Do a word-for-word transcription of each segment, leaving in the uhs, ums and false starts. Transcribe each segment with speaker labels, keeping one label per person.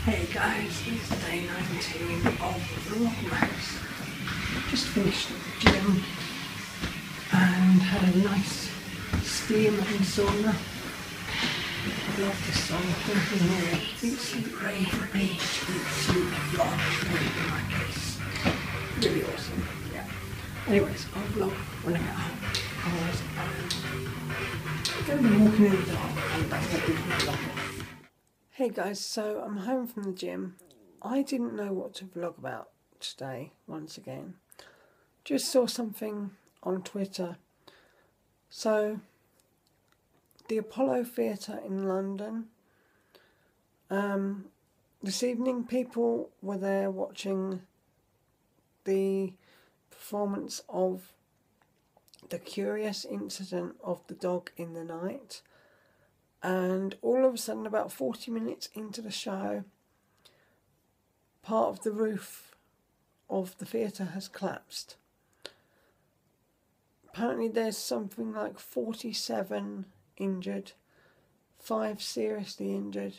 Speaker 1: Hey guys, it's day nineteen of Vlogmas. Just finished at the gym and had a nice steam and sauna. I love this song, thinking here, eat, sleep, rave, rage, eat, sleep, vlog, rave in my case. Really awesome, yeah. Anyways, I'll vlog when I get home. Otherwise, I'm going to be walking in the dark and that's going to be my vlog. Hey guys, so I'm home from the gym. I didn't know what to vlog about today, once again. Just saw something on Twitter. So, the Apollo Theatre in London. Um, this evening people were there watching the performance of the curious incident of the dog in the night. And all of a sudden, about forty minutes into the show, part of the roof of the theatre has collapsed. Apparently there's something like forty-seven injured, five seriously injured,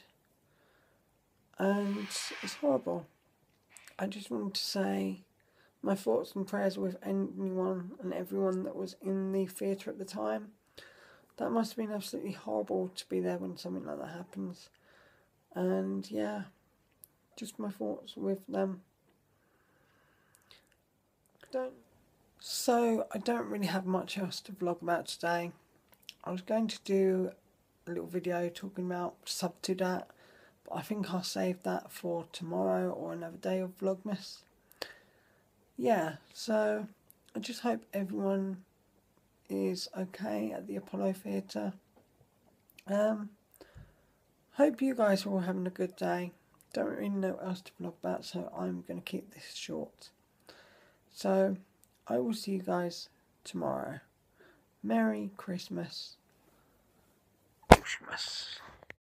Speaker 1: and it's horrible. I just wanted to say my thoughts and prayers with anyone and everyone that was in the theatre at the time. That must have been absolutely horrible to be there when something like that happens. And yeah, just my thoughts with them. Don't. So, I don't really have much else to vlog about today. I was going to do a little video talking about sub to that, but I think I'll save that for tomorrow or another day of Vlogmas. Yeah, so I just hope everyone is okay at the Apollo Theatre. Um, hope you guys are all having a good day. Don't really know what else to vlog about, so I'm going to keep this short. So, I will see you guys tomorrow. Merry Christmas. Christmas.